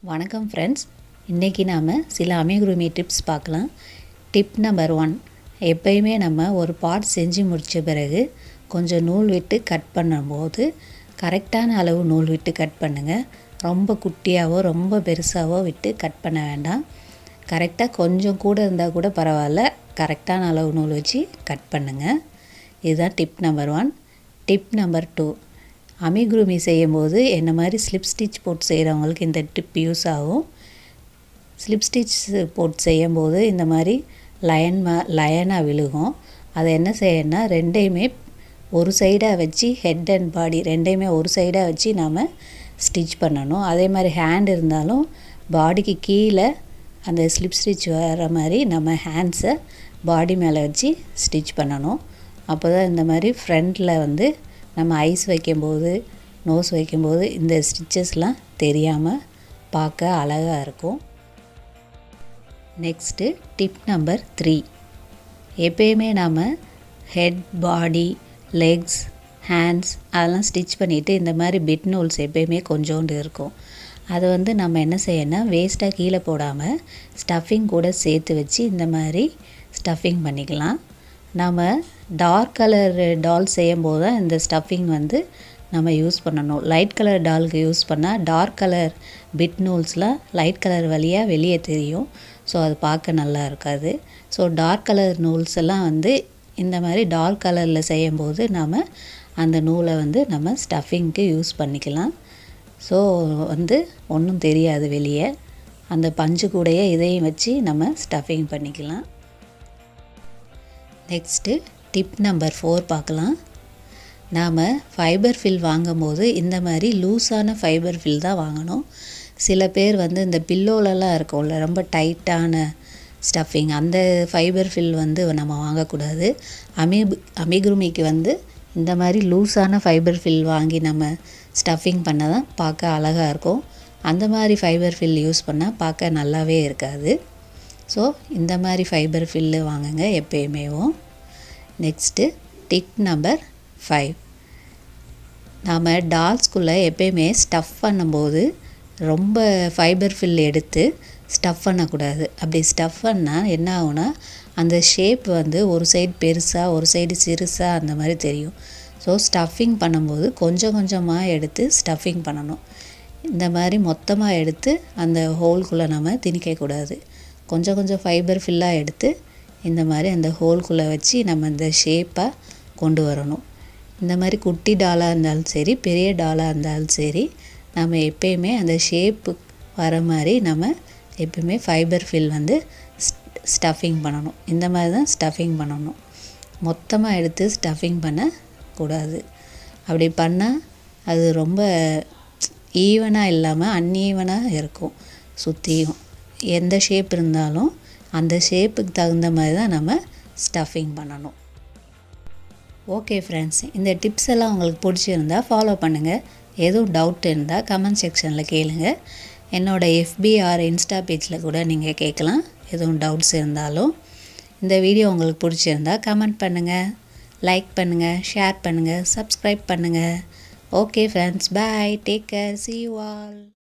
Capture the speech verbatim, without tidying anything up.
வணக்கம் ஃப்ரெண்ட்ஸ், இன்றைக்கி நாம் சில அமிகுருமி டிப்ஸ் பார்க்கலாம். டிப் நம்பர் ஒன், எப்பயுமே நம்ம ஒரு பார்ட் செஞ்சு முடித்த பிறகு கொஞ்சம் நூல் விட்டு கட் பண்ணும்போது கரெக்டான அளவு நூல் விட்டு கட் பண்ணுங்கள். ரொம்ப குட்டியாவோ ரொம்ப பெருசாவோ விட்டு கட் பண்ண வேண்டாம். கரெக்டாக கொஞ்சம் கூட இருந்தால் கூட பரவாயில்ல, கரெக்டான அளவு நூல் வச்சு கட் பண்ணுங்கள். இதுதான் tip number one. Tip number two, amigurumi செய்யும்போது என்ன மாதிரி ஸ்லிப் ஸ்டிச் போட்டு செய்கிறவங்களுக்கு இந்த டிப் யூஸ் ஆகும். ஸ்லிப் ஸ்டிச் போட்டு செய்யும்போது இந்த மாதிரி லயன் மா லயனாக விழுகும். அதை என்ன செய்யணும்னா, ரெண்டையுமே ஒரு சைடாக வச்சு ஹெட் அண்ட் பாடி ரெண்டையுமே ஒரு சைடாக வச்சு நாம் ஸ்டிச் பண்ணணும். அதே மாதிரி ஹேண்ட் இருந்தாலும் பாடிக்கு கீழே அந்த ஸ்லிப் ஸ்டிச் வர மாதிரி நம்ம ஹேண்ட்ஸை பாடி மேலே வச்சு ஸ்டிச் பண்ணணும். அப்போ தான் இந்த மாதிரி ஃப்ரண்டில் வந்து நம்ம ஐஸ் வைக்கும்போது நோஸ் வைக்கும்போது இந்த ஸ்டிச்சஸ்லாம் தெரியாமல் பார்க்க அழகாக இருக்கும். நெக்ஸ்ட்டு டிப் நம்பர் த்ரீ, எப்பயுமே நாம் ஹெட், பாடி, லெக்ஸ், ஹேண்ட்ஸ் அதெல்லாம் ஸ்டிச் பண்ணிவிட்டு இந்த மாதிரி பிட் நூல்ஸ் எப்பயுமே கொஞ்சோண்டு இருக்கும். அதை வந்து நம்ம என்ன செய்யணும்னா, வேஸ்ட்டாக கீழே போடாமல் ஸ்டஃபிங் கூட சேர்த்து வச்சு இந்த மாதிரி ஸ்டஃபிங் பண்ணிக்கலாம். நம்ம டார்க் கலர் டால் செய்யும்போது தான் இந்த ஸ்டஃபிங் வந்து நம்ம யூஸ் பண்ணணும். லைட் கலர் டாலுக்கு யூஸ் பண்ணால் டார்க் கலர் பிட் நூல்ஸ்லாம் லைட் கலர் வழியாக வெளியே தெரியும். ஸோ அது பார்க்க நல்லா இருக்காது. ஸோ டார்க் கலர் நூல்ஸ் எல்லாம் வந்து இந்த மாதிரி டார்க் கலரில் செய்யும்போது நாம் அந்த நூலை வந்து நம்ம ஸ்டஃபிங்க்கு யூஸ் பண்ணிக்கலாம். ஸோ வந்து ஒன்றும் தெரியாது வெளியே. அந்த பஞ்சு கூடையே இதையும் வச்சு நம்ம ஸ்டஃபிங் பண்ணிக்கலாம். நெக்ஸ்ட்டு டிப் நம்பர் ஃபோர் பார்க்கலாம். நாம் ஃபைபர் ஃபில் வாங்கும் போது இந்த மாதிரி லூஸான ஃபைபர் ஃபில் தான் வாங்கணும். சில பேர் வந்து இந்த பில்லோலலாம் இருக்கும்ல ரொம்ப டைட்டான ஸ்டஃபிங், அந்த ஃபைபர் ஃபில் வந்து நம்ம வாங்கக்கூடாது. அமி அமிகுருமிக்கு வந்து இந்த மாதிரி லூஸான ஃபைபர் ஃபில் வாங்கி நம்ம ஸ்டஃபிங் பண்ண தான் பார்க்க அழகாக இருக்கும். அந்த மாதிரி ஃபைபர் ஃபில் யூஸ் பண்ணால் பார்க்க நல்லாவே இருக்காது. ஸோ இந்த மாதிரி ஃபைபர் ஃபில்லு வாங்குங்க எப்பயுமேவும். நெக்ஸ்ட்டு டிப் நம்பர் ஃபைவ், நாம் டால்ஸ்குள்ளே எப்பயுமே ஸ்டஃப் பண்ணும்போது ரொம்ப ஃபைபர் ஃபில் எடுத்து ஸ்டஃப் பண்ணக்கூடாது. அப்படி ஸ்டஃப் பண்ணால் என்ன ஆகுனா, அந்த ஷேப் வந்து ஒரு சைடு பெருசாக ஒரு சைடு சிறுசாக அந்த மாதிரி தெரியும். ஸோ ஸ்டஃபிங் பண்ணும்போது கொஞ்சம் கொஞ்சமாக எடுத்து ஸ்டஃபிங் பண்ணணும். இந்த மாதிரி மொத்தமாக எடுத்து அந்த ஹோல்குள்ளே நம்ம திணிக்கக்கூடாது. கொஞ்சம் கொஞ்சம் ஃபைபர் ஃபில்லாக எடுத்து இந்த மாதிரி அந்த ஹோல்குள்ளே வச்சு நம்ம இந்த ஷேப்பாக கொண்டு வரணும். இந்த மாதிரி குட்டி டாலாக இருந்தாலும் சரி, பெரிய டாலாக இருந்தாலும் சரி, நம்ம எப்பயுமே அந்த ஷேப்பு வர மாதிரி நம்ம எப்பயுமே ஃபைபர் ஃபில் வந்து ஸ்டஃபிங் பண்ணணும். இந்த மாதிரி தான் ஸ்டஃபிங் பண்ணணும். மொத்தமாக எடுத்து ஸ்டஃபிங் பண்ணக்கூடாது. அப்படி பண்ணால் அது ரொம்ப ஈவனாக இல்லாமல் அன்ஈவனாக இருக்கும். சுற்றியும் எந்த ஷேப் இருந்தாலும் அந்த ஷேப்புக்கு தகுந்த மாதிரி தான் நம்ம ஸ்டஃபிங் பண்ணணும். ஓகே ஃப்ரெண்ட்ஸ், இந்த டிப்ஸ் எல்லாம் உங்களுக்கு பிடிச்சிருந்தா ஃபாலோ பண்ணுங்கள். எதுவும் டவுட் இருந்தால் கமெண்ட் செக்ஷனில் கேளுங்க. என்னோடய எஃபி ஆர் இன்ஸ்டா பேஜில் கூட நீங்கள் கேட்கலாம் எதுவும் டவுட்ஸ் இருந்தாலும். இந்த வீடியோ உங்களுக்கு பிடிச்சிருந்தா கமெண்ட் பண்ணுங்கள், லைக் பண்ணுங்கள், ஷேர் பண்ணுங்கள், சப்ஸ்கிரைப் பண்ணுங்கள். Okay friends, bye, take care, see you all.